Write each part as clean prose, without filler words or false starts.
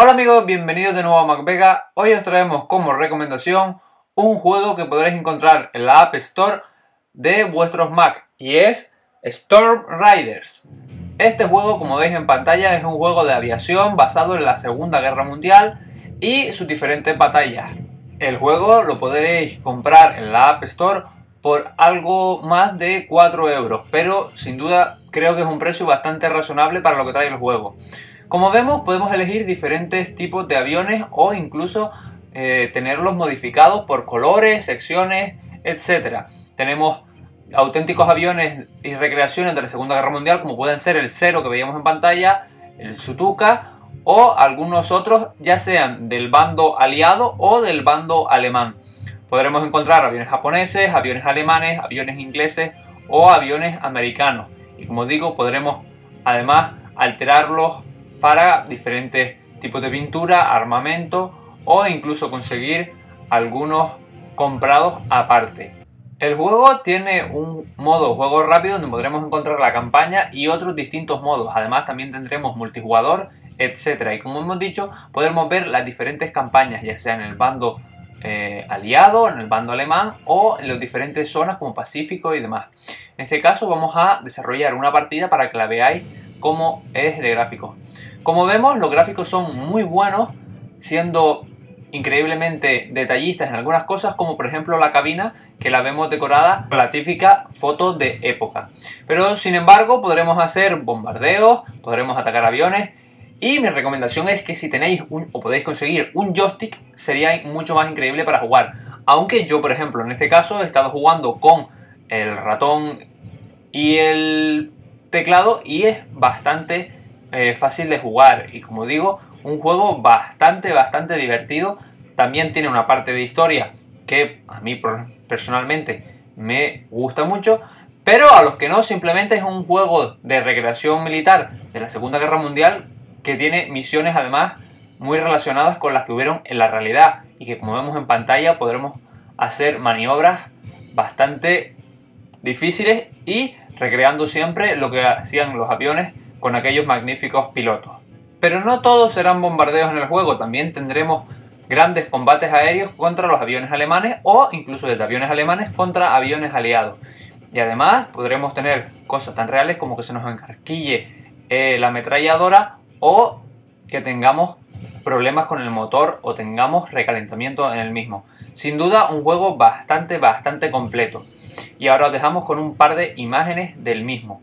Hola amigos, bienvenidos de nuevo a MacVega. Hoy os traemos como recomendación un juego que podréis encontrar en la App Store de vuestros Mac y es Storm Riders. Este juego, como veis en pantalla, es un juego de aviación basado en la Segunda Guerra Mundial y sus diferentes batallas. El juego lo podréis comprar en la App Store por algo más de 4 euros, pero sin duda creo que es un precio bastante razonable para lo que trae el juego. Como vemos, podemos elegir diferentes tipos de aviones o incluso tenerlos modificados por colores, secciones, etc. Tenemos auténticos aviones y recreaciones de la Segunda Guerra Mundial, como pueden ser el Zero que veíamos en pantalla, el Sutuka o algunos otros, ya sean del bando aliado o del bando alemán. Podremos encontrar aviones japoneses, aviones alemanes, aviones ingleses o aviones americanos. Y como digo, podremos además alterarlos para diferentes tipos de pintura, armamento o incluso conseguir algunos comprados aparte. El juego tiene un modo juego rápido donde podremos encontrar la campaña y otros distintos modos. Además también tendremos multijugador, etc. Y como hemos dicho, podremos ver las diferentes campañas, ya sea en el bando aliado, en el bando alemán o en las diferentes zonas como Pacífico y demás. En este caso vamos a desarrollar una partida para que la veáis cómo es de gráfico. Como vemos, los gráficos son muy buenos, siendo increíblemente detallistas en algunas cosas, como por ejemplo la cabina, que la vemos decorada con la típica foto de época. Pero sin embargo podremos hacer bombardeos, podremos atacar aviones, y mi recomendación es que si tenéis o podéis conseguir un joystick, sería mucho más increíble para jugar. Aunque yo, por ejemplo, en este caso he estado jugando con el ratón y el teclado y es bastante fácil de jugar, y como digo, un juego bastante divertido. También tiene una parte de historia que a mí personalmente me gusta mucho, pero a los que no, simplemente es un juego de recreación militar de la Segunda Guerra Mundial que tiene misiones además muy relacionadas con las que hubieron en la realidad y que, como vemos en pantalla, podremos hacer maniobras bastante difíciles y recreando siempre lo que hacían los aviones con aquellos magníficos pilotos. Pero no todos serán bombardeos en el juego, también tendremos grandes combates aéreos contra los aviones alemanes o incluso desde aviones alemanes contra aviones aliados. Y además podremos tener cosas tan reales como que se nos encasquille la ametralladora o que tengamos problemas con el motor o tengamos recalentamiento en el mismo. Sin duda un juego bastante completo. Y ahora os dejamos con un par de imágenes del mismo.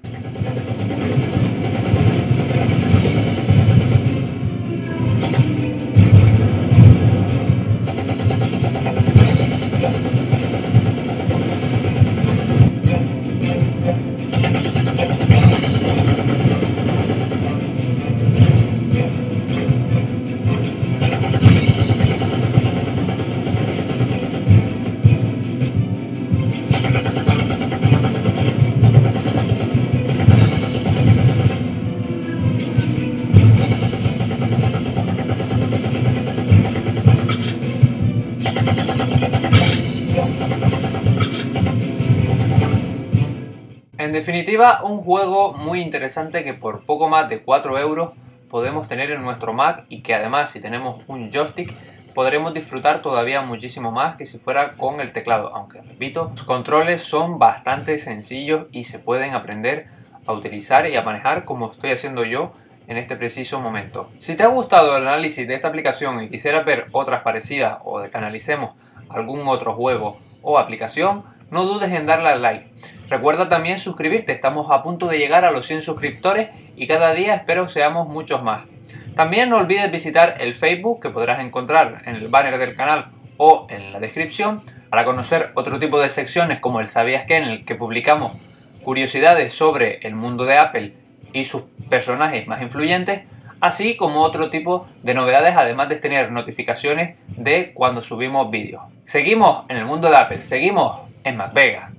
En definitiva, un juego muy interesante que por poco más de 4 euros podemos tener en nuestro Mac y que además, si tenemos un joystick, podremos disfrutar todavía muchísimo más que si fuera con el teclado, aunque repito, los controles son bastante sencillos y se pueden aprender a utilizar y a manejar como estoy haciendo yo en este preciso momento. Si te ha gustado el análisis de esta aplicación y quisieras ver otras parecidas o de que analicemos algún otro juego o aplicación, no dudes en darle al like. Recuerda también suscribirte, estamos a punto de llegar a los 100 suscriptores y cada día espero seamos muchos más. También no olvides visitar el Facebook, que podrás encontrar en el banner del canal o en la descripción, para conocer otro tipo de secciones como el ¿Sabías qué?, en el que publicamos curiosidades sobre el mundo de Apple y sus personajes más influyentes, así como otro tipo de novedades, además de tener notificaciones de cuando subimos vídeos. Seguimos en el mundo de Apple, seguimos en MacVega.